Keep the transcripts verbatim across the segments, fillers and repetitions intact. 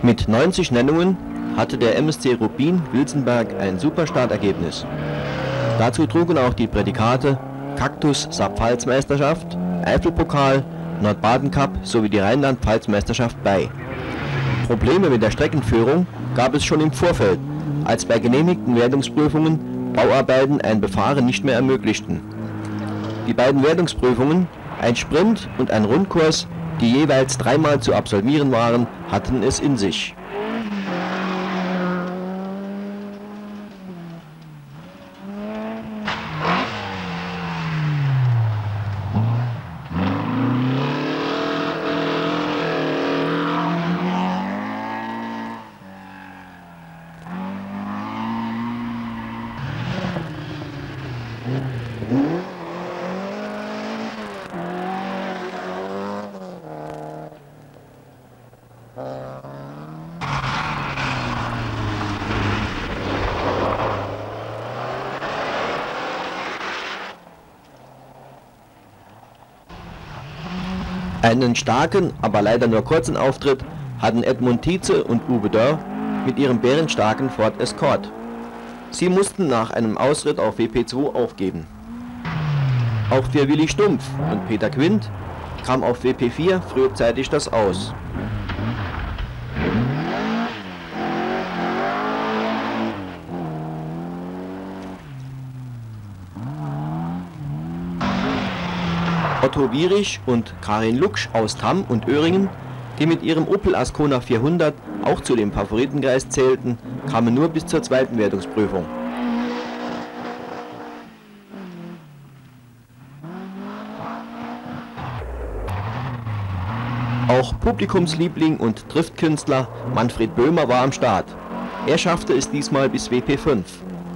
Mit neunzig Nennungen hatte der M S C Rubin Wilzenberg ein super Startergebnis. Dazu trugen auch die Prädikate Kaktus Saarpfalz-Meisterschaft, Eifelpokal, Nordbaden-Cup sowie die Rheinland-Pfalz-Meisterschaft bei. Probleme mit der Streckenführung gab es schon im Vorfeld, als bei genehmigten Wertungsprüfungen Bauarbeiten ein Befahren nicht mehr ermöglichten. Die beiden Wertungsprüfungen, ein Sprint und ein Rundkurs, die jeweils dreimal zu absolvieren waren, hatten es in sich. Einen starken, aber leider nur kurzen Auftritt hatten Edmund Tietze und Uwe Dörr mit ihrem bärenstarken Ford Escort. Sie mussten nach einem Ausritt auf W P zwei aufgeben. Auch für Willi Stumpf und Peter Quint kam auf W P vier frühzeitig das Aus. Otto Wierich und Karin Luksch aus Tamm und Öhringen, die mit ihrem Opel Ascona vierhundert auch zu dem Favoritenkreis zählten, kamen nur bis zur zweiten Wertungsprüfung. Auch Publikumsliebling und Driftkünstler Manfred Böhmer war am Start. Er schaffte es diesmal bis W P fünf.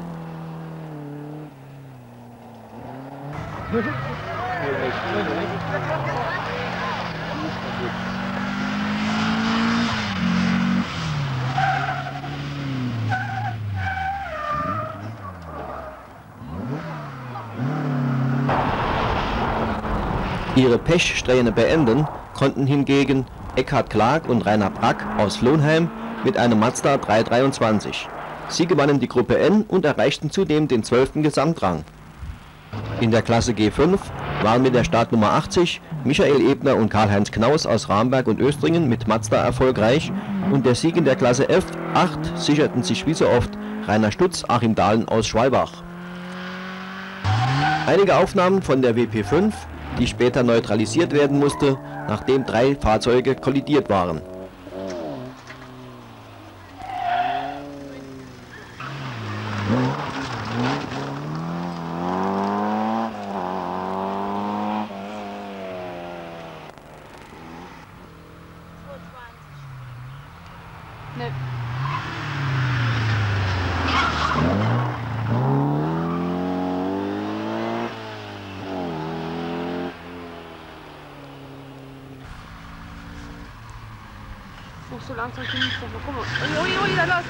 Ihre Pechsträhne beenden konnten hingegen Eckhard Clark und Rainer Brack aus Flohnheim mit einem Mazda drei dreiundzwanzig. Sie gewannen die Gruppe N und erreichten zudem den zwölften Gesamtrang. In der Klasse G fünf waren mit der Startnummer achtzig Michael Ebner und Karl-Heinz Knaus aus Ramberg und Östringen mit Mazda erfolgreich und der Sieg in der Klasse F acht sicherten sich wie so oft Rainer Stutz, Achim Dahlen aus Schwalbach. Einige Aufnahmen von der W P fünf, die später neutralisiert werden musste, nachdem drei Fahrzeuge kollidiert waren. Ne. Noch so langsam kann ich doch mal. Guck mal. Ui, ui, ui, da los.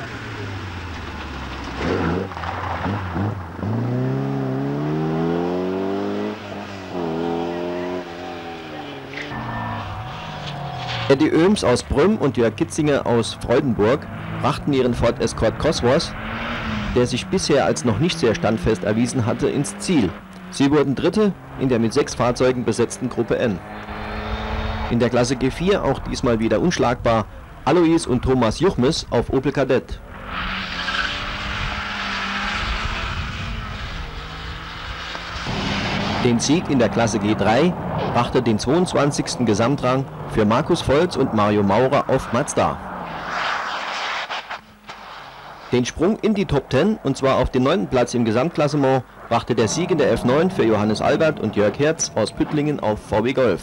Eddie Oehms aus Brünn und Jörg Kitzinger aus Freudenburg brachten ihren Ford Escort Cosworth, der sich bisher als noch nicht sehr standfest erwiesen hatte, ins Ziel. Sie wurden Dritte in der mit sechs Fahrzeugen besetzten Gruppe N. In der Klasse G vier auch diesmal wieder unschlagbar Alois und Thomas Juchmes auf Opel Kadett. Den Sieg in der Klasse G drei brachte den zweiundzwanzigsten Gesamtrang für Markus Volz und Mario Maurer auf Mazda. Den Sprung in die Top zehn, und zwar auf den neunten Platz im Gesamtklassement, brachte der Sieg in der F neun für Johannes Albert und Jörg Herz aus Püttlingen auf V W Golf.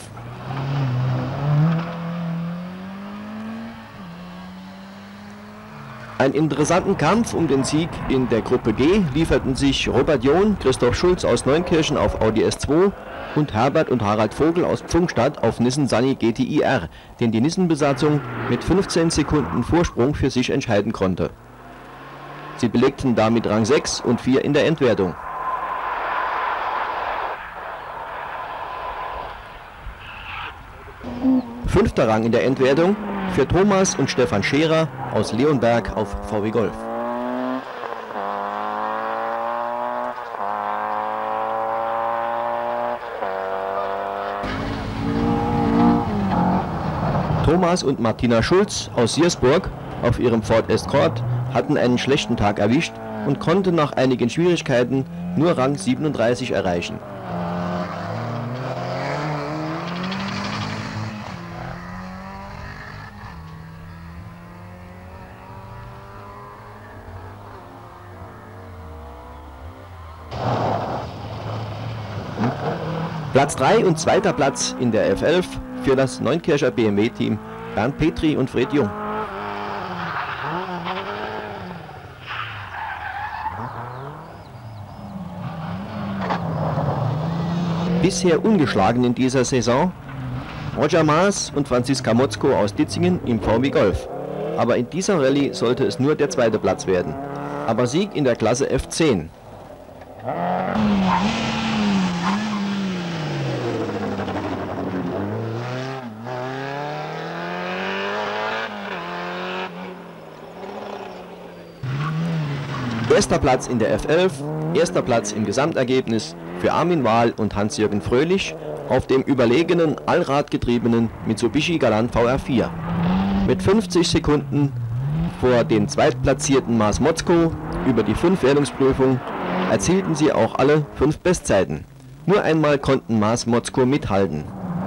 Einen interessanten Kampf um den Sieg in der Gruppe G lieferten sich Robert John, Christoph Schulz aus Neunkirchen auf Audi S zwei und Herbert und Harald Vogel aus Pfungstadt auf Nissan Sunny G T I R, den die Nissan-Besatzung mit fünfzehn Sekunden Vorsprung für sich entscheiden konnte. Sie belegten damit Rang sechs und vier in der Endwertung. Fünfter Rang in der Endwertung für Thomas und Stefan Scherer aus Leonberg auf V W Golf. Thomas und Martina Schulz aus Siersburg auf ihrem Ford Escort hatten einen schlechten Tag erwischt und konnten nach einigen Schwierigkeiten nur Rang siebenunddreißig erreichen. Platz drei und zweiter Platz in der F elf für das Neunkircher B M W-Team Bernd Petri und Fred Jung. Bisher ungeschlagen in dieser Saison Roger Maas und Franziska Motzko aus Ditzingen im V W Golf. Aber in dieser Rallye sollte es nur der zweite Platz werden. Aber Sieg in der Klasse F zehn. Erster Platz in der F elf, erster Platz im Gesamtergebnis für Armin Wahl und Hans-Jürgen Fröhlich auf dem überlegenen, allradgetriebenen Mitsubishi Galant V R vier. Mit fünfzig Sekunden vor dem zweitplatzierten Maas Motzko über die fünf Wertungsprüfung erzielten sie auch alle fünf Bestzeiten. Nur einmal konnten Maas Motzko mithalten.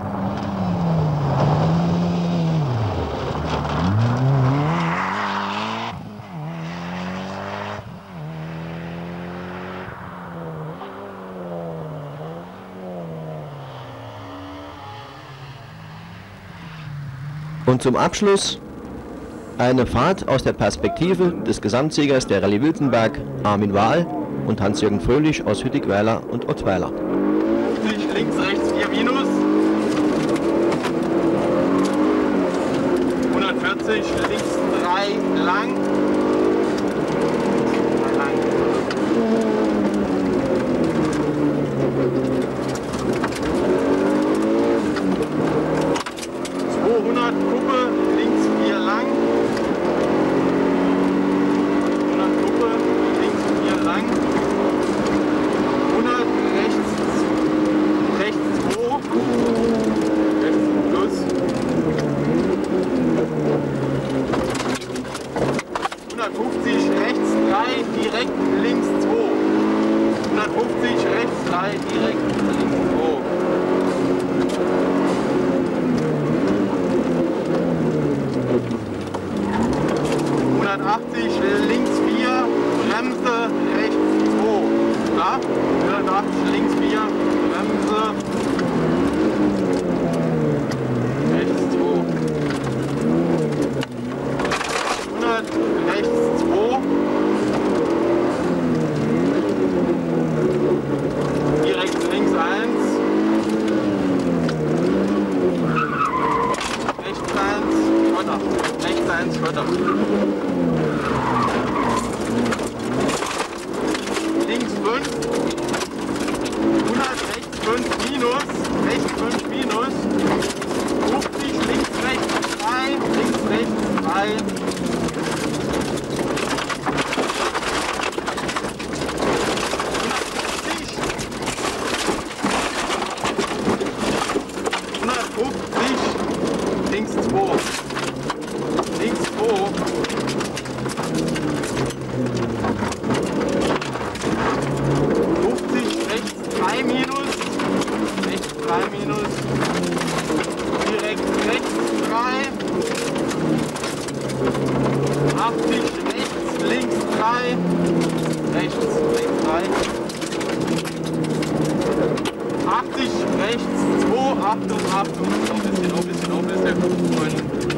Und zum Abschluss eine Fahrt aus der Perspektive des Gesamtsiegers der Rallye Wilzenberg, Armin Wahl, und Hans-Jürgen Fröhlich aus Hüttigweiler und Ottweiler. Links, rechts, vier minus. hundertvierzig, links drei lang. drei lang. zweihundert Kuppe, links vier lang. hundert Kuppe, links vier lang. hundert rechts, rechts zwei. Rechts plus. hundertfünfzig rechts drei, direkt links zwei. hundertfünfzig rechts drei, direkt links zwei. hundertachtzig links vier, Bremse rechts zwei. Ja? hundertachtzig links vier, Bremse rechts zwei. hundert rechts zwei. Direkt links eins. Rechts eins, Schotter. Rechts eins, Schotter. Links fünf, hundert rechts fünf minus, rechts fünf minus, fünfzig links rechts drei, links rechts drei, hundertfünfzig links zwei, links zwei. drei minus, rechts drei minus, direkt rechts drei, achtzig rechts, links drei, rechts, links drei, achtzig rechts zwei, Achtung, Achtung, noch ein bisschen, noch ein bisschen, noch ein bisschen,